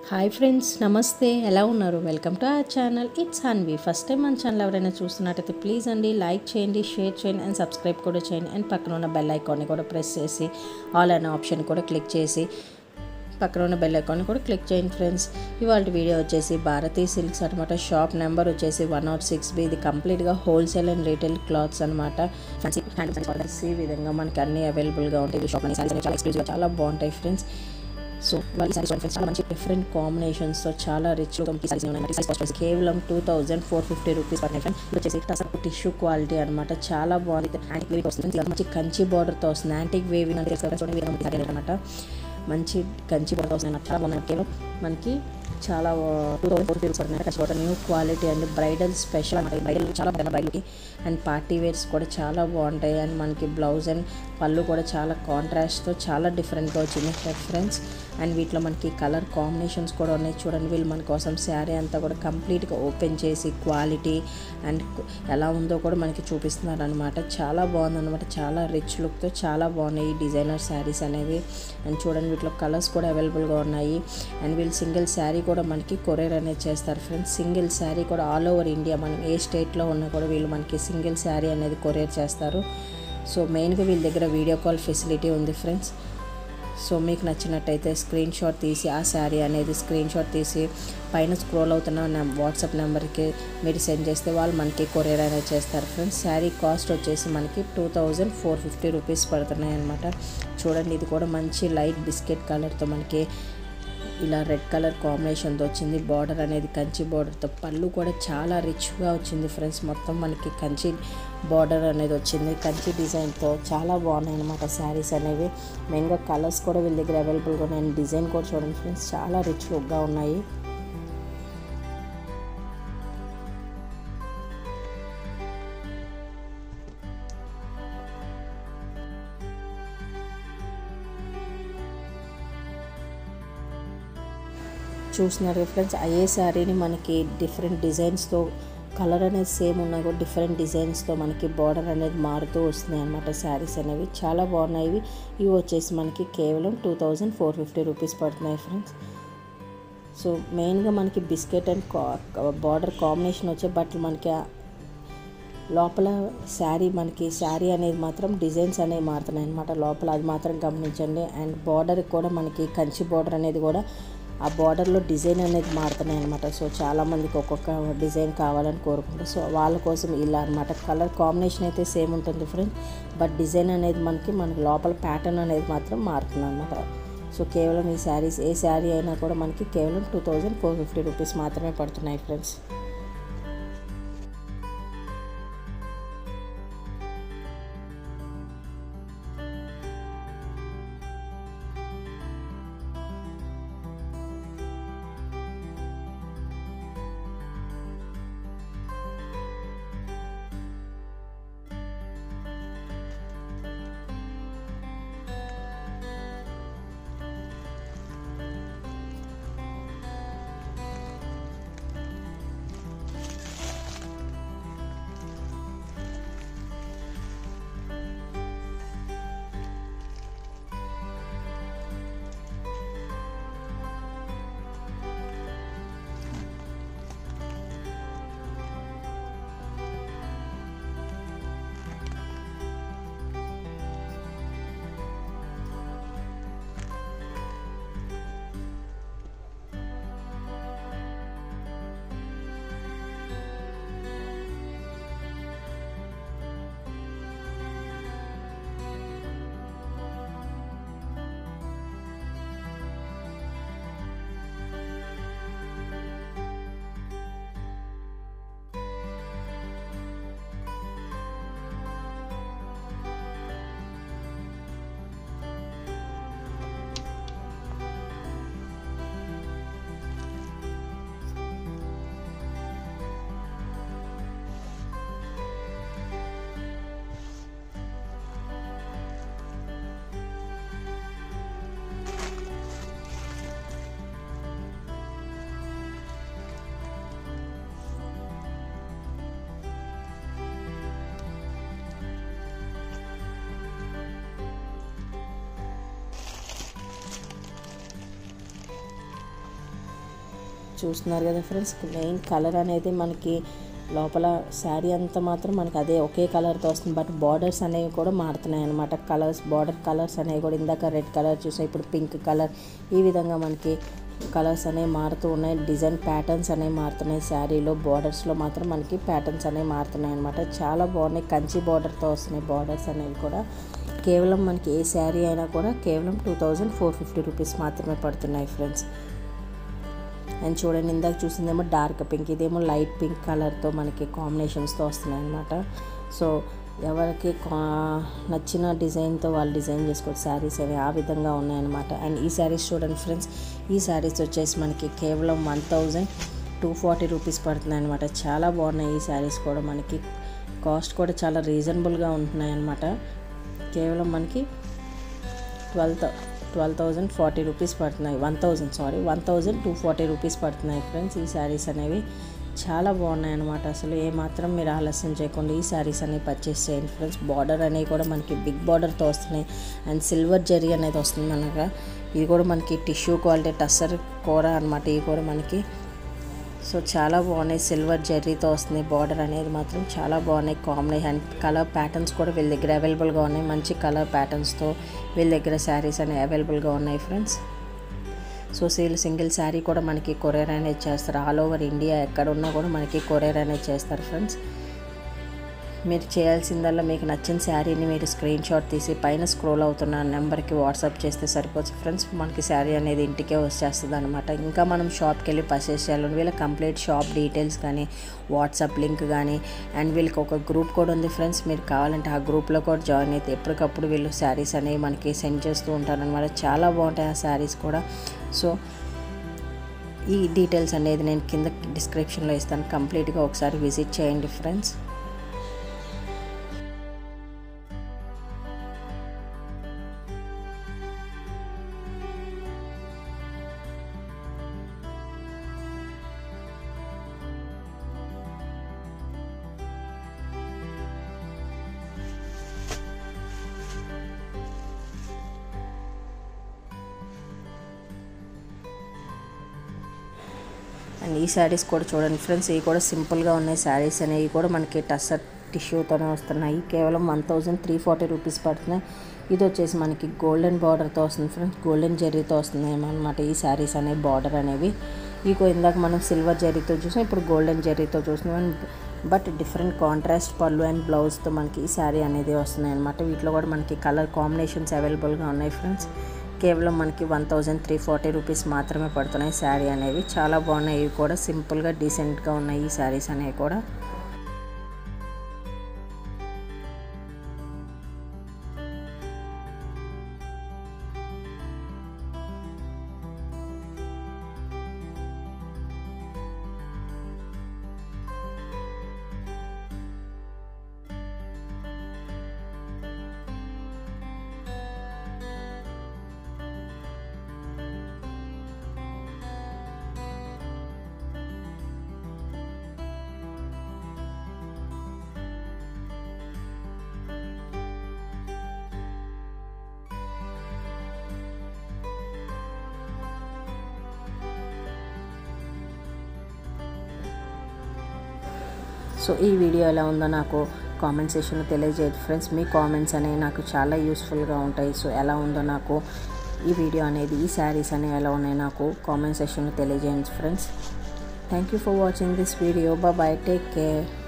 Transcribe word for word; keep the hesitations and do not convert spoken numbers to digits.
Hi friends, నమస్తే. ఎలా ఉన్నారు? Welcome to our channel. It's Hanvi. First time మన ఛానల్ ఎవరైనా చూస్తున్నట్టయితే ప్లీజ్ అండి లైక్ చేయండి, షేర్ చేయండి అండ్ సబ్స్క్రైబ్ కూడా చేయండి. అండ్ పక్కన ఉన్న బెల్ ఐకాన్ని కూడా ప్రెస్ చేసి ఆల్ అనే ఆప్షన్ కూడా క్లిక్ చేసి పక్కన ఉన్న బెల్ ఐకాన్ని కూడా క్లిక్ చేయండి ఫ్రెండ్స్. ఇవాళ వీడియో వచ్చేసి భారతీ సిల్క్స్ అనమాట. షాప్ నెంబర్ వచ్చేసి వన్ నాట్ సిక్స్ బి. ఇది కంప్లీట్గా హోల్సేల్ అండ్ రీటైల్ క్లాత్స్ అనమాట. ఈ విధంగా మనకి అన్ని అవైలబుల్గా ఉంటాయి. షాప్ చాలా ఎక్స్క్లూజివ్గా చాలా బాగుంటాయి ఫ్రెండ్స్. సో వాళ్ళ సారీస్ ఫ్రెండ్స్ చాలా మంచి డిఫరెంట్ కాంబినేషన్స్తో చాలా రిచ్ సారీస్ కేవలం two thousand four fifty rupees పడినాయి ఫ్రెండ్స్. ఇది వచ్చేసి టసర్ టిష్యూ క్వాలిటీ అనమాట. చాలా బాగుంది. యాంటిక్ వేవ్ వస్తుంది, మంచి కంచి బార్డర్తో వస్తుంది. యాంటిక్ వేవ్ అనమాట. మంచి కంచి బార్డర్ వస్తుంది. చాలా బాగున్నాయి. కేవలం మనకి చాలా టూ థౌసండ్ ఫోర్ రూపీస్ పడుతున్నాయి. Kanchi border new quality and bridal special అనమాట. బ్రైడల్ చాలా బాగున్నాయి. బ్రైడల్కి అండ్ పార్టీ వేర్స్ కూడా చాలా బాగుంటాయి. అండ్ మనకి బ్లౌజ్ అండ్ పళ్ళు కూడా చాలా కాంట్రాస్ట్తో చాలా డిఫరెంట్గా వచ్చింది ఫ్రెండ్స్. అండ్ వీటిలో మనకి కలర్ కాంబినేషన్స్ కూడా ఉన్నాయి. చూడండి, వీళ్ళు మన కోసం శారీ అంతా కూడా కంప్లీట్గా ఓపెన్ చేసి క్వాలిటీ అండ్ ఎలా ఉందో కూడా మనకి చూపిస్తున్నారు అనమాట. చాలా బాగుందన్నమాట. చాలా రిచ్ లుక్తో చాలా బాగున్నాయి ఈ డిజైనర్ శారీస్ అనేవి. అండ్ చూడండి, వీటిలో కలర్స్ కూడా అవైలబుల్గా ఉన్నాయి. అండ్ వీళ్ళు సింగిల్ శారీ కూడా మనకి కొరియర్ అనేది చేస్తారు ఫ్రెండ్స్. సింగిల్ శారీ కూడా ఆల్ ఓవర్ ఇండియా, మనం ఏ స్టేట్లో ఉన్నా కూడా వీళ్ళు మనకి సింగిల్ శారీ అనేది కొరియర్ చేస్తారు. సో మెయిన్గా వీళ్ళ దగ్గర వీడియో కాల్ ఫెసిలిటీ ఉంది ఫ్రెండ్స్. సో మీకు నచ్చినట్టయితే స్క్రీన్ షాట్ తీసి ఆ శారీ అనేది స్క్రీన్ షాట్ తీసి పైన స్క్రోల్ అవుతున్న వాట్సాప్ నెంబర్కి మీరు సెండ్ చేస్తే వాళ్ళు మనకి కొరియర్ అనేది చేస్తారు ఫ్రెండ్స్. శారీ కాస్ట్ వచ్చేసి మనకి two thousand four fifty rupees పడుతున్నాయి అనమాట. చూడండి, ఇది కూడా మంచి లైట్ బిస్కెట్ కలర్తో మనకి ఇలా రెడ్ కలర్ కాంబినేషన్తో వచ్చింది. బార్డర్ అనేది కంచి బార్డర్తో, పళ్ళు కూడా చాలా రిచ్గా వచ్చింది ఫ్రెండ్స్. మొత్తం మనకి కంచి బార్డర్ అనేది వచ్చింది. కంచి డిజైన్తో చాలా బాగున్నాయి అనమాట శారీస్ అనేవి. మెయిన్గా కలర్స్ కూడా వీళ్ళ దగ్గర అవైలబుల్గా ఉన్నాయి. డిజైన్ కూడా చూడండి ఫ్రెండ్స్, చాలా రిచ్ లుక్గా ఉన్నాయి. చూస్తున్నారు ఫ్రెండ్స్, అయ్యే శారీని మనకి డిఫరెంట్ డిజైన్స్తో కలర్ అనేది సేమ్ ఉన్నా కూడా డిఫరెంట్ డిజైన్స్తో మనకి బార్డర్ అనేది మారుతూ వస్తున్నాయి అన్నమాట. శారీస్ అనేవి చాలా బాగున్నాయి. ఇవి వచ్చేసి మనకి కేవలం two thousand four fifty rupees పడుతున్నాయి ఫ్రెండ్స్. సో మెయిన్గా మనకి బిస్కెట్ అండ్ బార్డర్ కాంబినేషన్ వచ్చే బట్టలు మనకి లోపల శారీ మనకి శారీ అనేది మాత్రం డిజైన్స్ అనేవి మారుతున్నాయి అన్నమాట. లోపల అది మాత్రం గమనించండి. అండ్ బార్డర్ కూడా మనకి కంచి బార్డర్ అనేది కూడా ఆ బార్డర్లో డిజైన్ అనేది మారుతున్నాయి అనమాట. సో చాలామందికి ఒక్కొక్క డిజైన్ కావాలని కోరుకుంటారు. సో వాళ్ళ కోసం ఇలా అనమాట. కలర్ కాంబినేషన్ అయితే సేమ్ ఉంటుంది ఫ్రెండ్స్, బట్ డిజైన్ అనేది మనకి మనకి లోపల ప్యాటర్న్ అనేది మాత్రం మారుతుంది అనమాట. సో కేవలం ఈ శారీస్ ఏ శారీ అయినా కూడా మనకి కేవలం two thousand four fifty rupees మాత్రమే పడుతున్నాయి ఫ్రెండ్స్. చూస్తున్నారు కదా ఫ్రెండ్స్, మెయిన్ కలర్ అనేది మనకి లోపల శారీ అంతా మాత్రం మనకి అదే ఒకే కలర్తో వస్తుంది. బట్ బార్డర్స్ అనేవి కూడా మారుతున్నాయి అన్నమాట. కలర్స్ బార్డర్ కలర్స్ అనేవి కూడా ఇందాక రెడ్ కలర్ చూసాం, ఇప్పుడు పింక్ కలర్, ఈ విధంగా మనకి కలర్స్ అనేవి మారుతూ ఉన్నాయి. డిజైన్ ప్యాటర్న్స్ అనేవి మారుతున్నాయి. శారీలో బార్డర్స్లో మాత్రం మనకి ప్యాటర్న్స్ అనేవి మారుతున్నాయి అనమాట. చాలా బాగున్నాయి. కంచి బార్డర్తో వస్తున్నాయి బార్డర్స్ అనేవి కూడా. కేవలం మనకి ఏ శారీ అయినా కూడా కేవలం two thousand four fifty rupees మాత్రమే పడుతున్నాయి ఫ్రెండ్స్. అండ్ చూడండి, ఇందాక చూసిందేమో డార్క్ పింక్, ఇదేమో లైట్ పింక్ కలర్తో మనకి కాంబినేషన్స్తో వస్తున్నాయి అనమాట. సో ఎవరికి నచ్చిన డిజైన్తో వాళ్ళు డిజైన్ చేసుకోవచ్చు శారీస్ అవి, ఆ విధంగా ఉన్నాయన్నమాట. అండ్ ఈ శారీస్ చూడండి ఫ్రెండ్స్, ఈ శారీస్ వచ్చేసి మనకి కేవలం one thousand two forty rupees పడుతున్నాయి అనమాట. చాలా బాగున్నాయి ఈ శారీస్ కూడా. మనకి కాస్ట్ కూడా చాలా రీజనబుల్గా ఉంటున్నాయి అనమాట. కేవలం మనకి twelve twelve thousand forty rupees పడుతున్నాయి. One thousand sorry one thousand two forty rupees పడుతున్నాయి ఫ్రెండ్స్. ఈ శారీస్ అనేవి చాలా బాగున్నాయి అనమాట. అసలు ఏమాత్రం మీరు ఆలస్యం చేయకుండా ఈ శారీస్ అనేవి పర్చేస్ చేయండి ఫ్రెండ్స్. బార్డర్ అనేవి కూడా మనకి బిగ్ బార్డర్తో వస్తున్నాయి. అండ్ సిల్వర్ జరీ అనేది వస్తుంది మనగా. ఇది కూడా మనకి టిష్యూ క్వాలిటీ టస్సర్ కూడా అనమాట. ఇవి కూడా మనకి సో చాలా బాగున్నాయి. సిల్వర్ జరీతో వస్తుంది. బార్డర్ అనేది మాత్రం చాలా బాగున్నాయి. కాంబినేషన్ కలర్ ప్యాటర్న్స్ కూడా వీళ్ళ దగ్గర అవైలబుల్గా ఉన్నాయి. మంచి కలర్ ప్యాటర్న్స్తో వీళ్ళ దగ్గర శారీస్ అనేవి అవైలబుల్గా ఉన్నాయి friends. So sale single sari కూడా మనకి కొరియర్ అనేది చేస్తారు. ఆల్ ఓవర్ ఇండియా ఎక్కడ ఉన్నా కూడా మనకి కొరియర్ అనేది చేస్తారు ఫ్రెండ్స్. మీరు చేయాల్సిందల్లా మీకు నచ్చిన శారీని మీరు స్క్రీన్ షాట్ తీసి పైన స్క్రోల్ అవుతున్న నెంబర్కి వాట్సాప్ చేస్తే సరిపోతుంది ఫ్రెండ్స్. మనకి శారీ అనేది ఇంటికే వచ్చేస్తుంది అనమాట. ఇంకా మనం షాప్కి వెళ్ళి పర్చేస్ చేయాలని వీళ్ళ కంప్లీట్ షాప్ డీటెయిల్స్ కానీ వాట్సాప్ లింక్ కానీ అండ్ వీళ్ళకి ఒక గ్రూప్ కూడా ఉంది ఫ్రెండ్స్. మీరు కావాలంటే ఆ గ్రూప్లో కూడా జాయిన్ అయితే ఎప్పటికప్పుడు వీళ్ళు శారీస్ అనేవి మనకి సెండ్ చేస్తూ ఉంటారు అనమాట. చాలా బాగుంటాయి ఆ శారీస్ కూడా. సో ఈ డీటెయిల్స్ అనేది నేను కింద డిస్క్రిప్షన్లో ఇస్తాను. కంప్లీట్గా ఒకసారి విజిట్ చేయండి ఫ్రెండ్స్. అండ్ ఈ శారీస్ కూడా చూడండి ఫ్రెండ్స్, ఇవి కూడా సింపుల్గా ఉన్నాయి శారీస్ అనేవి కూడా మనకి టస్సర్ టిష్యూతోనే వస్తున్నాయి. కేవలం one thousand three forty rupees పడుతున్నాయి. ఇది వచ్చేసి మనకి గోల్డెన్ బార్డర్తో వస్తుంది ఫ్రెండ్స్. గోల్డెన్ జరీతో వస్తున్నాయి అనమాట ఈ శారీస్ అనేవి. బార్డర్ అనేవి ఇక ఇందాక మనం సిల్వర్ జరీతో చూసాం, ఇప్పుడు గోల్డెన్ జరీతో చూస్తున్నాం. బట్ డిఫరెంట్ కాంట్రాస్ట్ పళ్ళు అండ్ బ్లౌజ్తో మనకి ఈ శారీ అనేది వస్తున్నాయి అనమాట. వీటిలో కూడా మనకి కలర్ కాంబినేషన్స్ అవైలబుల్గా ఉన్నాయి ఫ్రెండ్స్. కేవలం మనకి one thousand three forty rupees మాత్రమే పడుతున్నాయి శారీ అనేవి. చాలా బాగున్నాయి. ఇవి కూడా సింపుల్గా డీసెంట్గా ఉన్నాయి ఈ శారీస్ అనేవి కూడా. సో ఈ వీడియో ఎలా ఉందో నాకు కామెంట్ సెక్షన్లో తెలియజేయండి ఫ్రెండ్స్. మీ కామెంట్స్ అనేవి నాకు చాలా యూస్ఫుల్గా ఉంటాయి. సో ఎలా ఉందో నాకు ఈ వీడియో అనేది, ఈ శారీస్ అనేవి ఎలా ఉన్నాయి నాకు కామెంట్ సెక్షన్లో తెలియజేయండి friends. Thank you for watching this video. Bye, take care.